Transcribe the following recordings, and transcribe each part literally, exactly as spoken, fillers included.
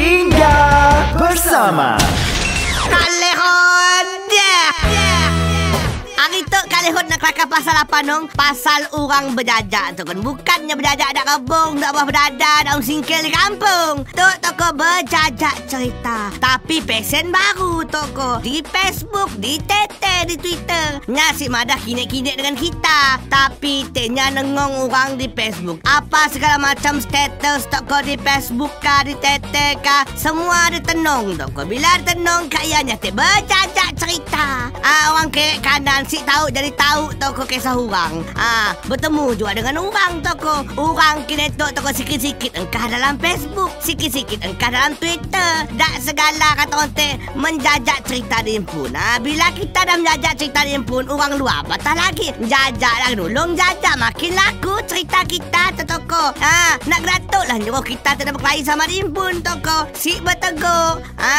Hingga bersama Kalehon. Hari tu Kalehon nak kelakar pasal apa nong? Pasal orang berjajak tu kan. Bukannya berjajak nak kebung, nak buah berdada, nak singkil di kampung. Tu toko berjajak cerita. Tapi pesen baru toko. Di Facebook, di Tete, di Twitter. Nyasik madah kinek-kinek dengan kita. Tapi tenya nengong orang di Facebook. Apa segala macam status toko di Facebook kah, di Tete kah. Semua ditenung toko. Bila ditenung kayaknya te berjajak cerita. Ah, orang kerek kanan si tahu jadi tahu toko kisah orang. Ah, bertemu juga dengan orang toko. Orang kini tok toko sikit-sikit engkau dalam Facebook, sikit-sikit engkau dalam Twitter. Tak segala kata orang te menjajak cerita di impun. Ah, bila kita dah menjajak cerita di impun, orang luar patah lagi. Jajak lah dulu, jajak makin laku cerita kita tu toko. Ah, nak geratuk lah nyuruh kita tidak berkelahi sama di impun toko. Si bertegur.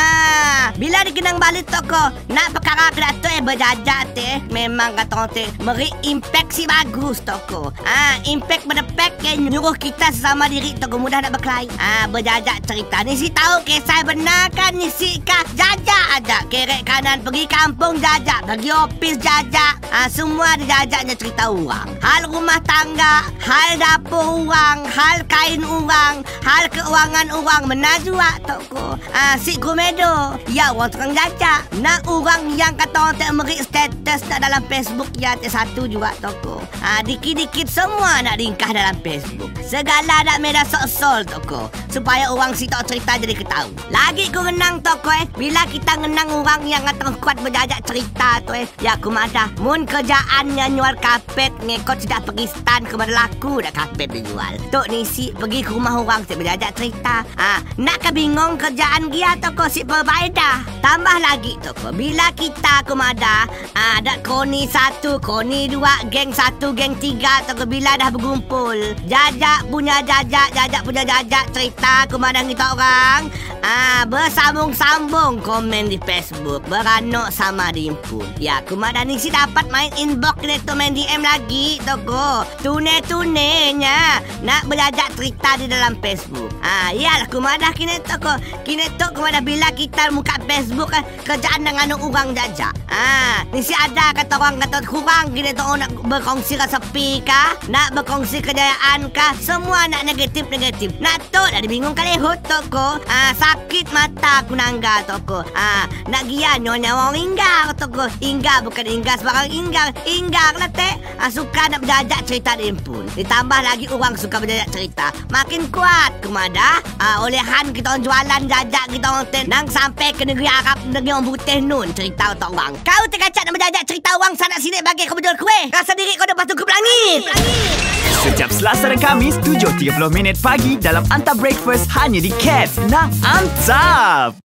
Ah, bila dikenang balik toko, nak perkara geratuk eh berjajak teh. Memang kata orang teh beri impact si bagus toko. Ah, impact berdepek ke nyuruh kita sesama diri toko mudah nak berkelahi. Ah, berjajak cerita ni si tahu kisah benar kan ni si kah jajak aja. Kerek kanan pergi kampung jajak, pergi office jajak. Ah, semua dijajaknya cerita orang. Hal rumah tangga, hal dapur orang, hal kain orang, hal keuangan orang menajua toko. Ah, si komedo. Ya orang tukang jajak. Nak orang yang kata orang teh beri status tak dalam Facebook ya te satu juga toko. Ha, dikit-dikit semua nak ringkah dalam Facebook. Segala nak media sosial toko. Supaya orang si tak cerita jadi ketahu. Lagi ku ngenang toko eh. Bila kita ngenang orang yang ngatang kuat berjajak cerita tu eh. Ya aku madah. Mun kerjaannya nyual kapet ngekot tidak pergi stand kepada laku dah kapet dijual. Tok ni si pergi ke rumah orang si berjajak cerita. Ha, nak kebingung kerjaan dia toko si perbaida. Tambah lagi toko. Bila kita aku madah. Ada koni satu, koni dua, geng satu, geng tiga. Toko bila dah berkumpul. Jajak punya jajak, jajak punya jajak cerita kemana kita orang. Ah, bersambung-sambung komen di Facebook. Beranok sama di impun. Ya, kemana ni si dapat main inbox ni tu main D M lagi toko. Tune-tunenya nak berjajak cerita di dalam Facebook. Ah, iyalah kemana kini toko. Kini tu kemana bila kita muka Facebook kan kerjaan dengan orang jajak. Ah, ni si ada kata orang kata kurang gini tu nak berkongsi resepi kah? Nak berkongsi kejayaan kah? Semua nak negatif-negatif. Nak tu dah bingung kali hot toko. Ah, sakit mata aku nangga toko. Ah, nak gia nyonya orang inggar toko. Inggar bukan inggar sebarang inggar. Inggar lah teh. Ah, suka nak berjajak cerita di impun. Ditambah lagi orang suka berjajak cerita. Makin kuat kemada. Ah, olehan kita orang jualan jajak kita orang teh. Nang sampai ke negeri Arab, negeri orang putih nun cerita untuk orang. Kau terkacak nak berjajak cerita orang sana sini bagi kau berjual kuih. Rasa diri kau dapat tukup langit. setiap Selasa dan Khamis tujuh tiga puluh minit pagi dalam Antap Breakfast hanya di Cats. Nak Antap!